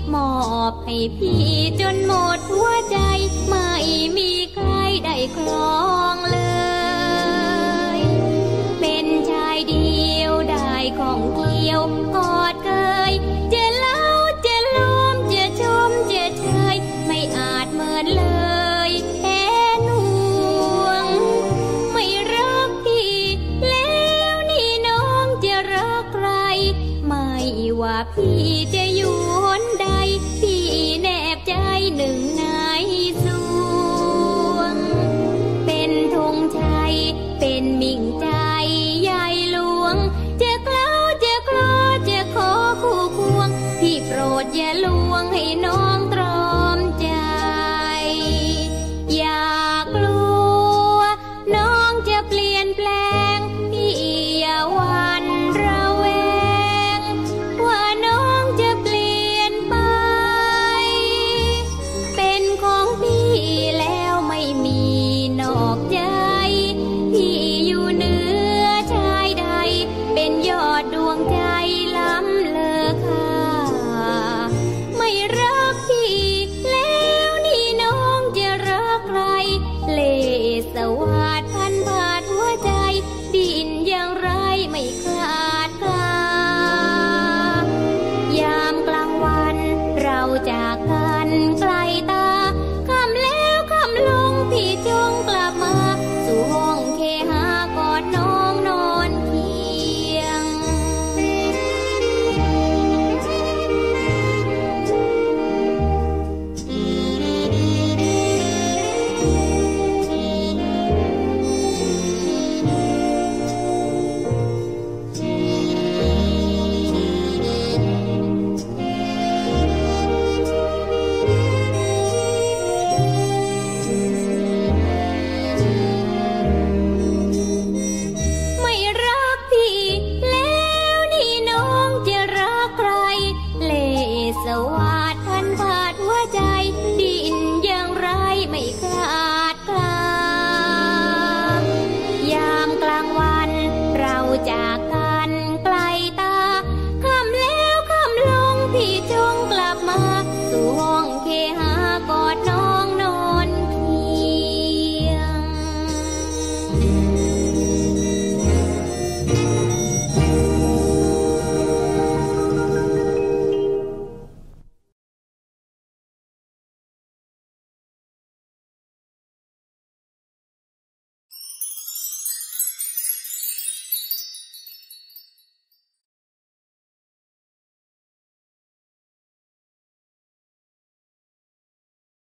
มอบให้พี่จนหมดหัวใจไม่มีใครได้ครองเลยเป็นชายเดียวได้ของเกี่ยวกอดเกยจะเล่าจะล้อมจะชมจะเชยไม่อาจเหมือนเลยแอนห่วงไม่รักพี่แล้วนี่น้องจะรักใครไม่ว่าพี่จะอยู่หนใดพี่แนบใจหนึ่งในสวงเป็นธงชัยเป็นมิ่งใจใหญ่หลวงจะกล้าวจะคลอจะขอคู่ควงพี่โปรดอย่าลวงให้น้องตร